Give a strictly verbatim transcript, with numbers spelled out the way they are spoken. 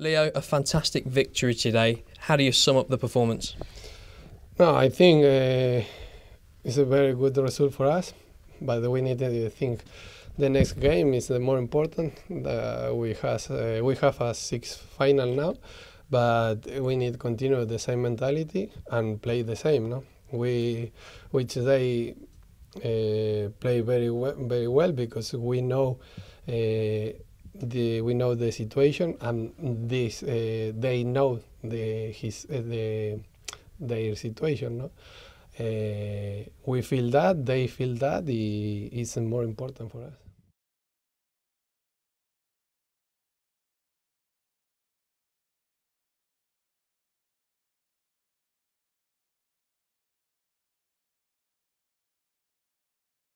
Leo, a fantastic victory today. How do you sum up the performance? No, I think uh, it's a very good result for us, but we need to think the next game is the more important. Uh, we has uh, we have a sixth final now, but we need to continue the same mentality and play the same. No, we we today uh, play very well, very well because we know. Uh, The, we know the situation, and this uh, they know the his uh, the their situation. No, uh, we feel that they feel that. It's more important for us.